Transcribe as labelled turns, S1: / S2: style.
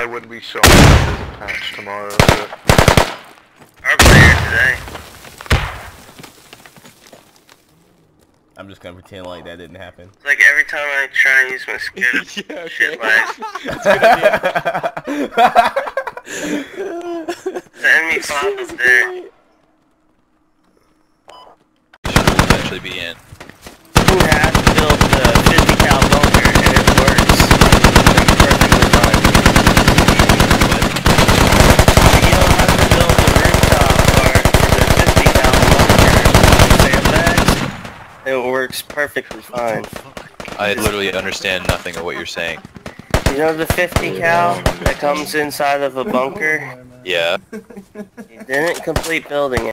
S1: I wouldn't be shocked if there's a patch tomorrow, but...
S2: I'll play it today.
S3: I'm just gonna pretend like that didn't happen.
S2: Like every time I try and use my skip,
S4: Yeah, okay.
S2: shit lags. The enemy pop is there.
S5: Should eventually be in.
S2: You have to build the 50 cal bunker and it works. Like perfectly fine. You don't have to build the rooftop part for the 50 cal bunker. Sandbags. It works perfectly fine.
S5: I literally understand nothing of what you're saying.
S2: You know the 50 cal that comes inside of a bunker?
S5: Yeah.
S2: You didn't complete building it.